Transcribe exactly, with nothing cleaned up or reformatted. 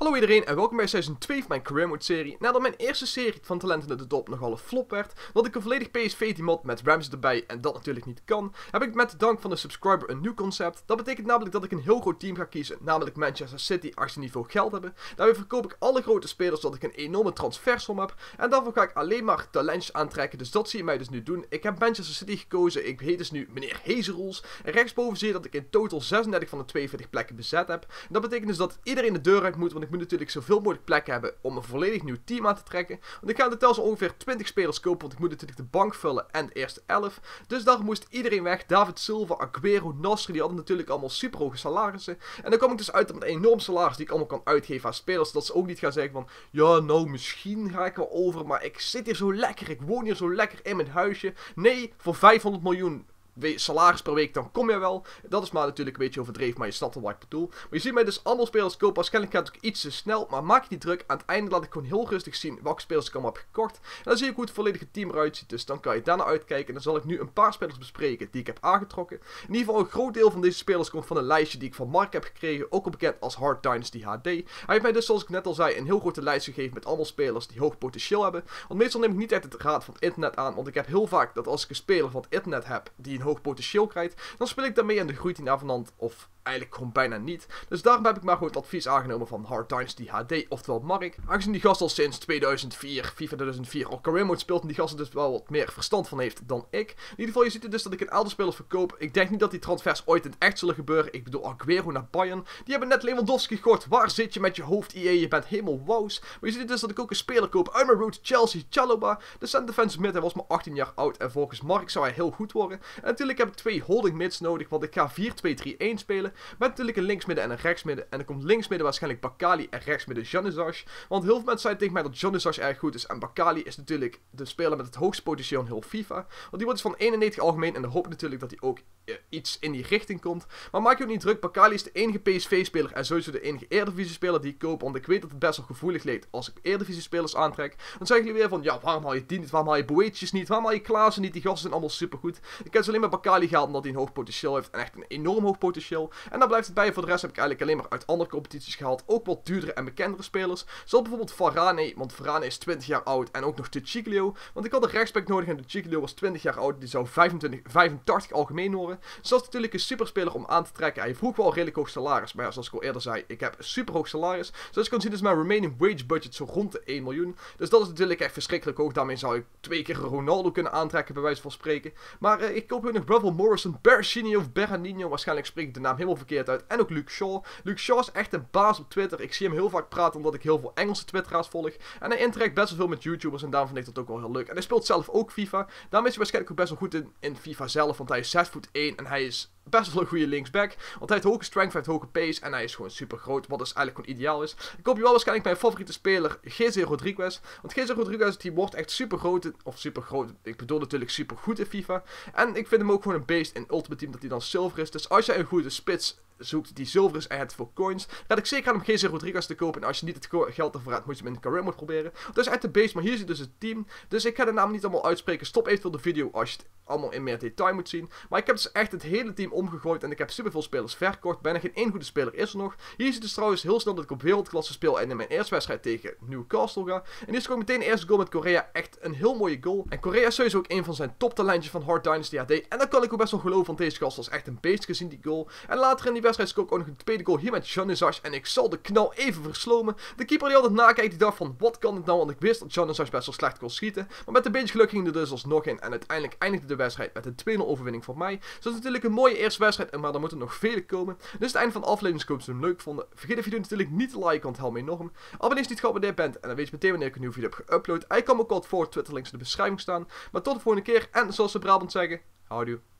Hallo iedereen en welkom bij seizoen twee van mijn Career Mode serie. Nadat mijn eerste serie van Talenten in de Top nogal een flop werd, dat ik een volledig P S V team had met Ramsey erbij en dat natuurlijk niet kan, heb ik met de dank van de subscriber een nieuw concept. Dat betekent namelijk dat ik een heel groot team ga kiezen, namelijk Manchester City als ze niet veel geld hebben. Daarbij verkoop ik alle grote spelers zodat ik een enorme transfersom heb en daarvoor ga ik alleen maar talentjes aantrekken, dus dat zie je mij dus nu doen. Ik heb Manchester City gekozen, ik heet dus nu meneer Hezeroels en rechtsboven zie je dat ik in totaal zesendertig van de tweeënveertig plekken bezet heb. En dat betekent dus dat iedereen de deur uit moet, want ik moet natuurlijk zoveel mogelijk plekken hebben om een volledig nieuw team aan te trekken. Want ik ga in totaal zo ongeveer twintig spelers kopen, want ik moet natuurlijk de bank vullen en de eerste elf. Dus daar moest iedereen weg. David Silva, Aguero, Nasri, die hadden natuurlijk allemaal super hoge salarissen. En dan kom ik dus uit met een enorm salaris die ik allemaal kan uitgeven aan spelers, zodat ze ook niet gaan zeggen van, ja nou misschien ga ik wel over, maar ik zit hier zo lekker, ik woon hier zo lekker in mijn huisje. Nee, voor vijfhonderd miljoen salaris per week, dan kom je wel. Dat is maar natuurlijk een beetje overdreven, maar je snapt wel wat ik bedoel. Maar je ziet mij dus allemaal spelers kopen. Waarschijnlijk gaat het ook iets te snel, maar maak je niet druk. Aan het einde laat ik gewoon heel rustig zien welke spelers ik allemaal heb gekocht. En dan zie je hoe het volledige team eruit ziet. Dus dan kan je daarna uitkijken. En dan zal ik nu een paar spelers bespreken die ik heb aangetrokken. In ieder geval een groot deel van deze spelers komt van een lijstje die ik van Mark heb gekregen. Ook al bekend als Hard Dynasty H D. Hij heeft mij dus, zoals ik net al zei, een heel grote lijst gegeven met allemaal spelers die hoog potentieel hebben. Want meestal neem ik niet echt het raad van het internet aan. Want ik heb heel vaak dat als ik een speler van het internet heb die een hoog potentieel krijgt, dan speel ik daarmee en de groeit hij naar vanand of eigenlijk gewoon bijna niet. Dus daarom heb ik maar gewoon het advies aangenomen van Hard Dynasty H D, oftewel Mark. Aangezien die gast al sinds tweeduizend vier, FIFA tweeduizend vier al Career Mode speelt en die gast er dus wel wat meer verstand van heeft dan ik. In ieder geval, je ziet dus dat ik een aantal spelers verkoop. Ik denk niet dat die transfers ooit in het echt zullen gebeuren. Ik bedoel Aguero naar Bayern. Die hebben net Lewandowski gekocht. Waar zit je met je hoofd, I E? Je bent helemaal wows. Maar je ziet dus dat ik ook een speler koop uit mijn route, Chelsea, Chalobah. De center defense mid, hij was maar achttien jaar oud en volgens Mark zou hij heel goed worden. En natuurlijk heb ik twee holding mids nodig, want ik ga vier twee drie een spelen. Met natuurlijk een linksmidden en een rechtsmidden. En dan komt linksmidden waarschijnlijk Bakali en rechtsmidden Januzaj. Want heel veel mensen zeiden tegen mij dat Januzaj erg goed is. En Bakali is natuurlijk de speler met het hoogste potentieel in heel FIFA. Want die wordt dus van eenennegentig algemeen. En dan hoop ik natuurlijk dat hij ook uh, iets in die richting komt. Maar maak je ook niet druk. Bakali is de enige P S V-speler en sowieso de enige Eredivisie-speler die ik koop. Want ik weet dat het best wel gevoelig ligt als ik Eredivisie-spelers aantrek. Dan zeggen jullie weer van, ja, waarom haal je die niet? Waarom haal je Boetjes niet? Waarom haal je Klaassen niet? Die gasten zijn allemaal supergoed. Ik heb ze alleen maar Bakali gehaald omdat hij een hoog potentieel heeft. En echt een enorm hoog potentieel. En dan blijft het bij. Voor de rest heb ik eigenlijk alleen maar uit andere competities gehaald. Ook wat duurdere en bekendere spelers. Zoals bijvoorbeeld Varane. Want Varane is twintig jaar oud. En ook nog de Chiclio. Want ik had een rechtsback nodig en de Chiclio was twintig jaar oud. Die zou vijfentwintig, vijfentachtig algemeen worden. Dus dat is natuurlijk een superspeler om aan te trekken. Hij vroeg wel een redelijk hoog salaris. Maar ja, zoals ik al eerder zei, ik heb een super hoog salaris. Zoals je kan zien is mijn remaining wage budget zo rond de één miljoen. Dus dat is natuurlijk echt verschrikkelijk hoog. Daarmee zou ik twee keer Ronaldo kunnen aantrekken, bij wijze van spreken. Maar uh, ik koop ook nog Revel Morrison, Berginho of Berganino. Waarschijnlijk spreek ik de naam helemaal verkeerd uit. En ook Luke Shaw. Luke Shaw is echt een baas op Twitter. Ik zie hem heel vaak praten omdat ik heel veel Engelse twitteraars volg. En hij interacteert best wel veel met YouTubers en daarom vind ik dat ook wel heel leuk. En hij speelt zelf ook FIFA. Daarom is hij waarschijnlijk ook best wel goed in, in FIFA zelf. Want hij is zes voet één en hij is best wel een goede linksback. Want hij heeft hoge strength, hij heeft hoge pace en hij is gewoon super groot. Wat dus eigenlijk gewoon ideaal is. Ik koop je wel waarschijnlijk mijn favoriete speler, G C Rodriguez. Want G C Rodriguez die wordt echt super groot. Of super groot. Ik bedoel natuurlijk super goed in FIFA. En ik vind hem ook gewoon een beest in Ultimate Team dat hij dan zilver is. Dus als jij een goede spits zoekt die zilver is en het voor coins, raad ik zeker aan om G C Rodriguez te kopen. En als je niet het geld ervoor hebt, moet je hem in de Career Mode proberen. Dat is echt de beest, maar hier zit dus het team. Dus ik ga de naam niet allemaal uitspreken. Stop eventueel de video als je het allemaal in meer detail moet zien. Maar ik heb dus echt het hele team omgegooid en ik heb superveel spelers verkocht. Bijna geen één goede speler is er nog. Hier zit dus trouwens heel snel dat ik op wereldklasse speel en in mijn eerste wedstrijd tegen Newcastle ga. En hier is ook meteen de eerste goal met Korea. Echt een heel mooie goal. En Korea is sowieso ook een van zijn toptalentjes van Hard Dynasty H D. En dan kan ik ook best wel geloven, want deze gast was echt een beest gezien die goal. En later in die wedstrijd scoor ik ook nog een tweede goal hier met Januzaj. En ik zal de knal even verslomen. De keeper die altijd nakijkt, die dacht van, wat kan het nou? Want ik wist dat Januzaj best wel slecht kon schieten. Maar met een beetje geluk ging er dus alsnog in. En uiteindelijk eindigde de wedstrijd met een twee nul overwinning voor mij. Dus dat is natuurlijk een mooie eerste wedstrijd. Maar er moeten nog vele komen. Dus het einde van de aflevering. Dus ik hoop dat jullie hem leuk vonden. Vergeet de video natuurlijk niet te liken, want het helpt me enorm. Abonneer als je niet geabonneerd bent. En dan weet je meteen wanneer ik een nieuwe video heb geüpload. Hij kan ook al voor Twitter links in de beschrijving staan. Maar tot de volgende keer. En zoals de Brabant zeggen, houdoe.